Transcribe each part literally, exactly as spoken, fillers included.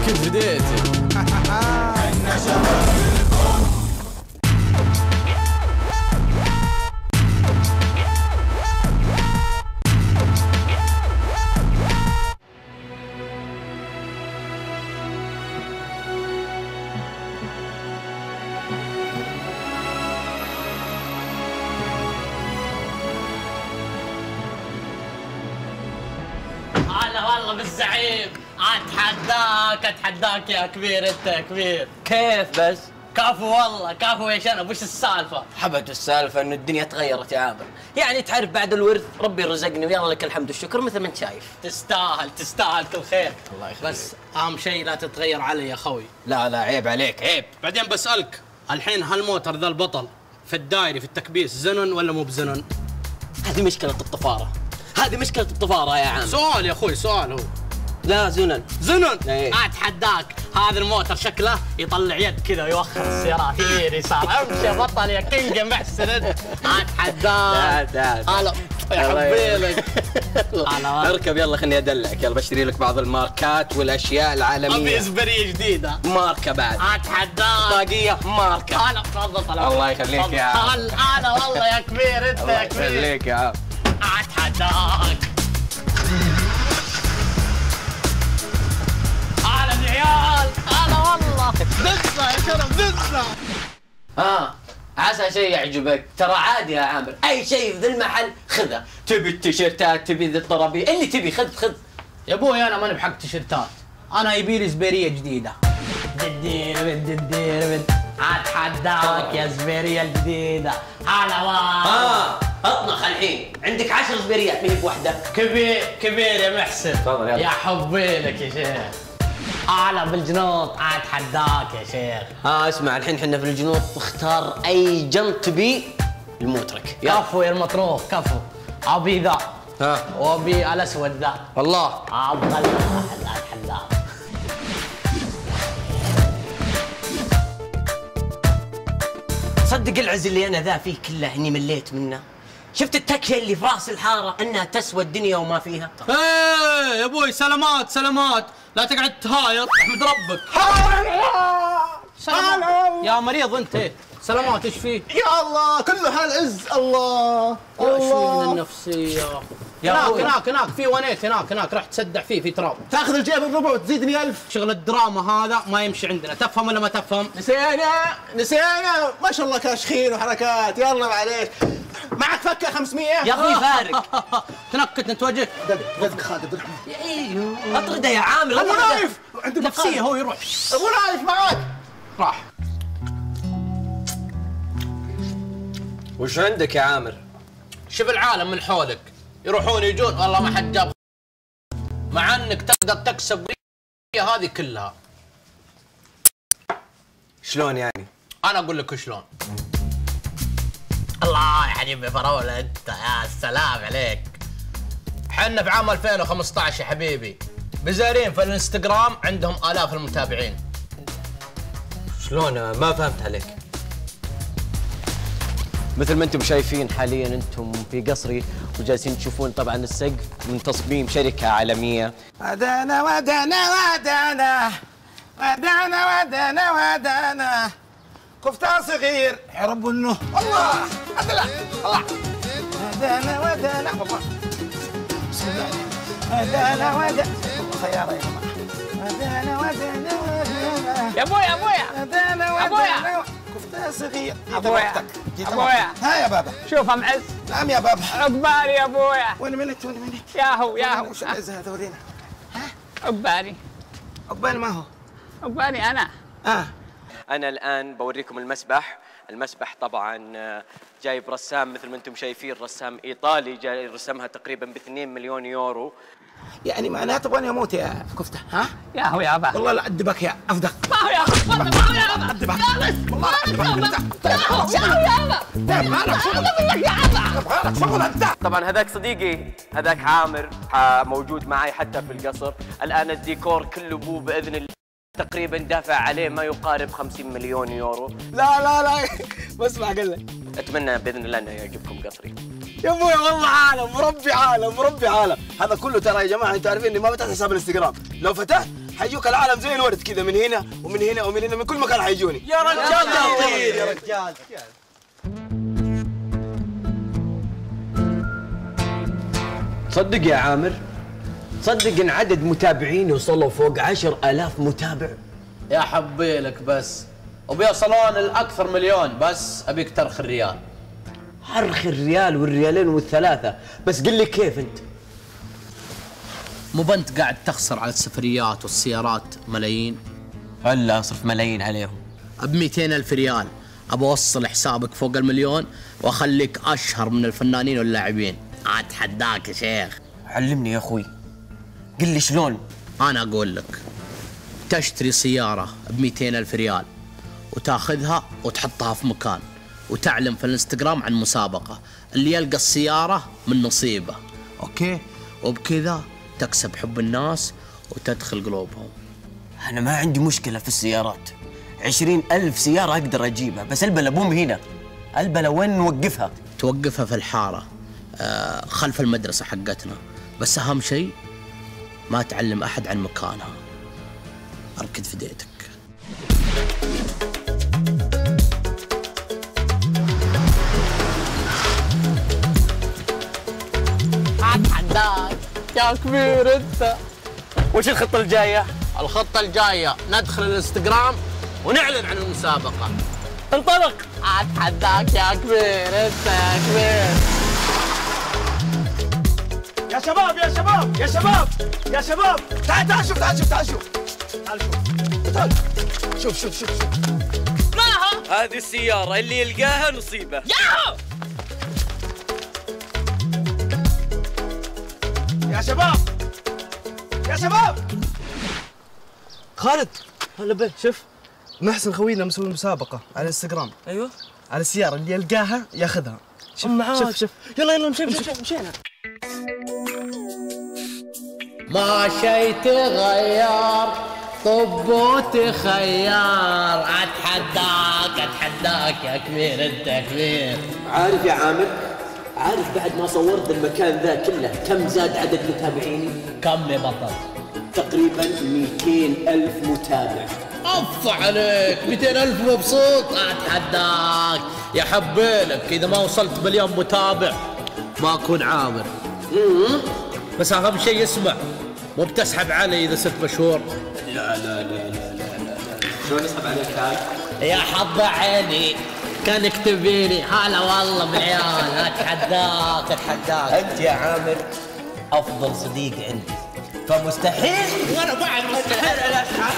كيف بديتي؟ هلا والله بالزعيم، اتحداك اتحداك يا كبير، انت يا كبير. كيف بس؟ كفو والله كفو يا شنب، وش السالفه؟ حبت السالفه انه الدنيا تغيرت يا عامر، يعني تعرف بعد الورث ربي رزقني ويلا لك الحمد والشكر مثل ما انت شايف. تستاهل تستاهل كل خير. الله يخليك. بس اهم شيء لا تتغير علي يا خوي. لا لا عيب عليك عيب. بعدين بسألك الحين هالموتر ذا البطل في الدايري في التكبيس زنن ولا مو بزنن؟ هذه مشكله الطفاره، هذه مشكله الطفاره يا عم. سؤال يا اخوي سؤال. هو لا زنن زنن. ايه. اتحداك هذا الموتر شكله يطلع يد كذا ويوخر السيارات يمين يسار. امشي يا بطل يا كينج محسن. اتحداك. تعال تعال. هلا يا حبيلك. اركب يلا خليني ادلعك، يلا بشتري لك بعض الماركات والاشياء العالميه. ابي اسبريه جديده. ماركه بعد. اتحداك. طاقيه ماركه. هلا تفضل. الله يخليك يا عم. هلا هلا والله يا كبير انت يا كبير. الله يخليك يا عم. اتحداك. هلا العيال هلا والله. دزنا يا شرف دزنا. اه عسى شيء يعجبك، ترى عادي يا عامر، اي شيء في ذا المحل خذه، تبي التيشيرتات تبي ذا الطرابيق اللي تبي خذ خذ. يا ابوي انا ماني بحق تيشيرتات، انا يبي لي زبيريه جديده. ددير بد ددير بد اتحداك يا زبيريه الجديده. هلا والله. اه اطنخ الحين، عندك عشر زبيريات مين بوحده؟ كبير كبير يا محسن. تفضل يلا. يا حبي لك يا شيخ. هلا بالجنوط اتحداك يا شيخ. اه اسمع الحين احنا في الجنوط تختار اي جنط تبي الموترك. كفو يا المطروح كفو. ابي ذا. ها وابي الاسود ذا. والله ابغى اتحداك. صدق العز اللي انا ذا فيه كله اني مليت منه. شفت التكشه اللي في راس الحاره انها تسوى الدنيا وما فيها. ايه يا ابوي سلامات سلامات، لا تقعد تهايط احمد ربك. سلامات يا مريض انت. ايه سلامات ايش فيه؟ يا الله كله هالعز. الله الله من النفسيه يا هناك أبوي. هناك هناك في ونيت هناك هناك راح تسدع فيه في تراب. تاخذ الجيب الربع وتزيدني ألف. شغل الدراما هذا ما يمشي عندنا، تفهم ولا ما تفهم؟ نسينا نسينا ما شاء الله كاشخين وحركات. يلا معليش معك فكه خمسمية يا اخوي فارق. تنكت انت وجهك. دق دق خالد ايوه اطرده يا عامر. ابو اطرده. نايف عندي نفسيه هو يروح. ابو نايف معاك. راح. وش عندك يا عامر؟ شوف العالم من حولك يروحون يجون والله ما حد جاب، مع انك تقدر تكسب هذه كلها. شلون يعني؟ انا اقول لك شلون. الله يا حبيبي فراوله انت، يا سلام عليك. حنا في عام ألفين وخمسة عشر يا حبيبي بزارين في الانستغرام عندهم آلاف المتابعين. شلون ما فهمت عليك؟ مثل ما انتم شايفين حاليا انتم في قصري وجالسين تشوفون طبعا السقف من تصميم شركه عالميه. ودانا ودانا ودانا ودانا ودانا ودانا كفتة صغير يا رب انه الله ادلع الله. ودانا ودانا والله بسم الله ودانا ودانا والله خيارة يا جماعة. ودانا ودانا ودانا يا ابويا ابويا ودانا أبويا. ودانا كفتة صغير. أبويا. أبويا. ها يا بابا. شوف ام عز. نعم يا بابا. عقبالي يا ابويا. وين منت وين منت؟ ياهو ياهو. وش العز هذا ورينا. عقبالي عقبال ما هو. عقبالي انا. اه انا الان بوريكم المسبح. المسبح طبعا جايب رسام مثل ما انتم شايفين، رسام ايطالي جاي رسمها تقريبا ب اثنين مليون يورو. يعني معناته تبغاني اموت يا كفته ها؟ ياهو يا ابا. والله لا ادبك يا افدك. ما هو يا ابا ما هو يا ابا. ادبك والله لا ادبك. ياهو يا ابا. مالك شغل يا ابا. مالك شغل انت. طبعا هذاك صديقي هذاك عامر ح- موجود معي حتى في القصر. الان الديكور كله بو باذن الله تقريبا دافع عليه ما يقارب خمسين مليون يورو. لا لا لا بسمع قل لك. اتمنى باذن الله انه يعجبكم قصري. يا ابوي والله عالم مربي عالم مربي عالم. هذا كله ترى يا جماعه انتوا عارفين اني ما فتحت حساب الانستغرام، لو فتحت حيجوك العالم زي الورد كذا، من هنا ومن هنا ومن هنا، من كل مكان حيجوني. يا رجال تطير يا رجال. تصدق يا عامر، تصدق ان عدد متابعيني وصلوا فوق عشر آلاف متابع؟ يا حبيلك بس، وبيوصلون الأكثر مليون، بس أبيك ترخي الريال. حرخ الريال والريالين والثلاثة، بس قل لي كيف أنت؟ مو بنت قاعد تخسر على السفريات والسيارات ملايين؟ هلا أصرف ملايين عليهم. ب مئتين ألف ريال أبى أوصل حسابك فوق المليون وأخليك أشهر من الفنانين واللاعبين. أتحداك يا شيخ. علمني يا أخوي، قل لي شلون؟ أنا أقول لك، تشتري سيارة ب مئتين ألف ريال وتاخذها وتحطها في مكان وتعلن في الانستغرام عن مسابقة، اللي يلقى السيارة من نصيبه، أوكي؟ وبكذا تكسب حب الناس وتدخل قلوبهم. أنا ما عندي مشكلة في السيارات، عشرين ألف سيارة أقدر أجيبها، بس البلا بوم هنا، البلا وين نوقفها؟ توقفها في الحارة آه خلف المدرسة حقتنا، بس أهم شيء ما تعلم أحد عن مكانها. أركد في ديتك. أتحداك يا كبير أنت. وش الخطة الجاية؟ الخطة الجاية ندخل الانستغرام ونعلن عن المسابقة. انطلق. أتحداك يا كبير أنت يا كبير. يا شباب يا شباب يا شباب يا شباب، تعال تعال شوف تعال شوف تعال شوف تعال شوف تعال شوف شوف شوف شوف. ما هو؟ هذه السيارة اللي يلقاها نصيبه. ياهو! يا شباب يا شباب. خالد، هلا بك. شوف محسن خوينا مسوي مسابقة على الانستغرام. ايوه على السيارة اللي يلقاها ياخذها. شوف معاك. شوف شوف يلا يلا مشي مشي مشينا. ما شي تغير طب وتخير. اتحداك اتحداك يا كبير انت يا كبير. عارف يا عامر، عارف بعد ما صورت المكان ذا كله كم زاد عدد متابعيني؟ كم يا بطل؟ تقريبا مئتين ألف متابع. أف عليك، مئتين ألف مبسوط. أتحداك يا حبيلك، إذا ما وصلت مليون متابع ما أكون عامر. بس أهم شيء اسمع، مو بتسحب علي إذا صرت مشهور. لا لا لا لا لا لا. شلون اسحب عليك هاي؟ يا حظ عيني كانك تبيني. هلا والله بالعيال. أتحداك أتحداك. أنت يا عامر أفضل صديق عندي، فمستحيل. وأنا بعد مستحيل.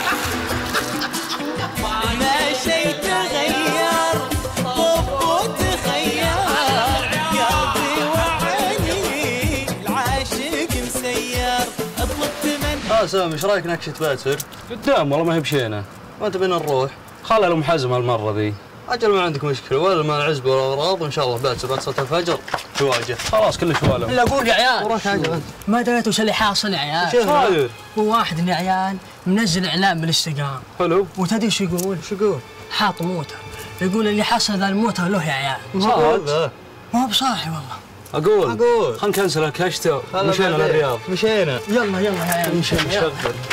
ما شي تغير طب وتخير، قلبي وعيني العاشق مسير، اطلب ثمن. اه سامي، ايش رايك نكشة باتر؟ قدام والله ما هي بشينا. وانت بينا نروح؟ خلها لهم حزم هالمرة ذي. اجل ما عندك مشكلة، ولا ما العزبة ولا اغراض، وان شاء الله باتر بعد صلاة الفجر شواجه. خلاص كل شواله. لا قول يا عيال. وراك حاجة انت؟ ما دريت وش اللي حاصل يا عيال. ايش صاير؟ هو واحد من العيال منزل اعلان بالانستغرام. حلو. وتدري ايش يقول؟ شو يقول؟ حاط موتر، يقول اللي حصل ذا الموتر له يا عيال. هذا ما هو بصاحي والله. اقول اقول خلينا نكنسل الكشتة ومشينا للرياض. مشينا. يلا يلا يا عيال مشينا. نشغل.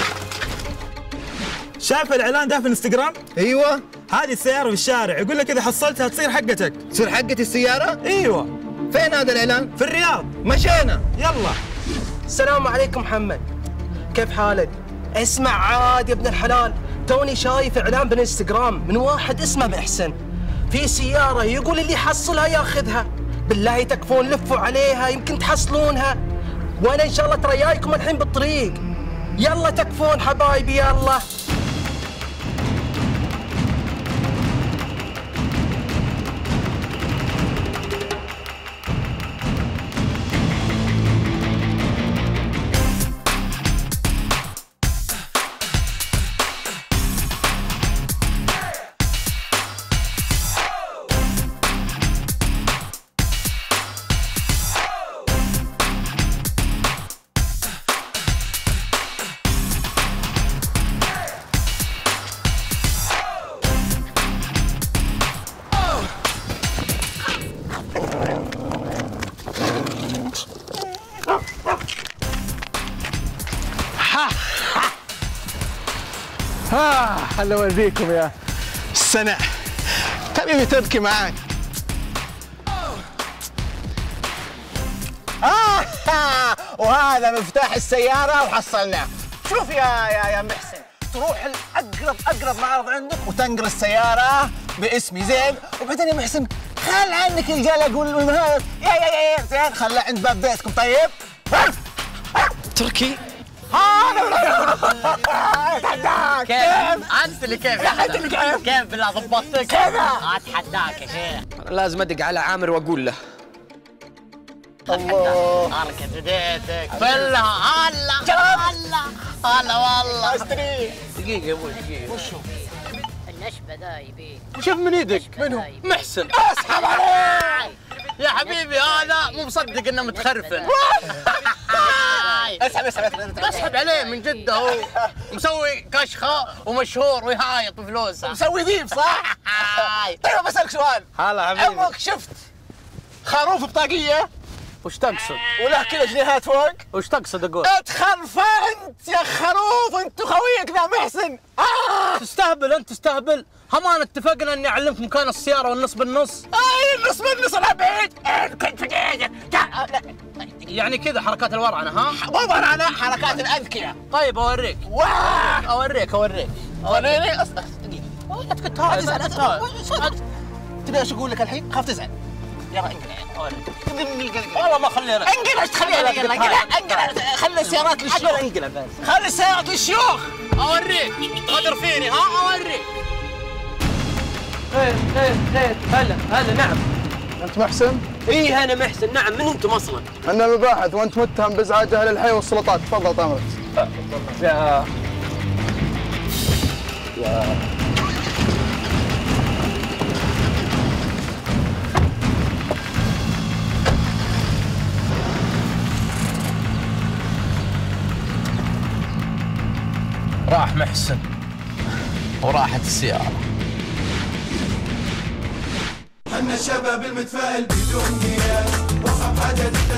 شايف الاعلان ده في الانستغرام؟ ايوه. هذه السيارة في الشارع، يقول لك إذا حصلتها تصير حقتك. تصير حقتي السيارة؟ ايوه. فين هذا الاعلان؟ في الرياض. مشينا. يلا. السلام عليكم محمد، كيف حالك؟ اسمع عاد يا ابن الحلال، توني شايف اعلان بالانستغرام من واحد اسمه محسن، في سيارة يقول اللي يحصلها ياخذها. بالله تكفون لفوا عليها يمكن تحصلونها، وانا ان شاء الله ترى جايكم الحين بالطريق. يلا تكفون حبايبي يلا. ها خلنا اوريكم يا السنة. حبيبي تبكي معاك. آه وهذا مفتاح السيارة وحصلناه. شوف يا يا يا محسن، تروح الأقرب أقرب معرض عندك وتنقل السيارة باسمي زين، وبعدين يا محسن خل عنك القلق والمهاية يا يا يا زين، خلها عند باب بيتكم. طيب؟ تركي اتحداك. كيف؟ انت اللي كيف؟ انت اللي كيف؟ كيف بالله ضبطتك؟ كذا اتحداك يا شيخ. لازم ادق على عامر واقول له. الله حركة بديتك بالله. هلا هلا هلا والله. اشتري دقيقة يا ابوي دقيقة. وشو؟ النشبة ذا يبي شوف من ايدك. منو؟ محسن. اسحب عليه يا حبيبي هذا مو مصدق انه متخرفن. اسحب اسحب بسحب عليه من جده هو مسوي كشخه ومشهور ويهايط بفلوسه. مسوي ذيب صح؟ طيب بسألك سؤال. هلا حبيبي. عمرك شفت خروف بطاقية وش تقصد؟ وله كذا جنيهات فوق؟ وش تقصد اقول؟ اتخرفى انت يا خروف، انت خويك ذا محسن. آه. تستهبل انت تستهبل. همان اتفقنا اني اعلمك مكان السياره والنص بالنص. اي النص بالنص انا بعيد. كنت يعني كذا حركات الورعنه ها؟ مو انا حركات الاذكياء. طيب اوريك. واه اوريك اوريك. وريني اصلا دقيقة. لا تكت لا تزعل لا تزعل. تبي ايش اقول لك الحين؟ خاف تزعل. يلا انقل اوريك. انقل والله ما خلينا. انقل ايش تخليها؟ انقل انقل خلي السيارات للشيوخ. انقل بس. خلي السيارات للشيوخ. اوريك. غدر فيني ها اوريك. خير خير خير. هلا هلا. نعم أنت محسن؟ ايه انا محسن. نعم من انتم اصلا؟ أنا المباحث وأنت متهم بإزعاج أهل الحي والسلطات. تفضل طامرك. يا يا راح محسن وراحت السيارة. حنا الشباب المتفائل بدون قياس، وصف عدد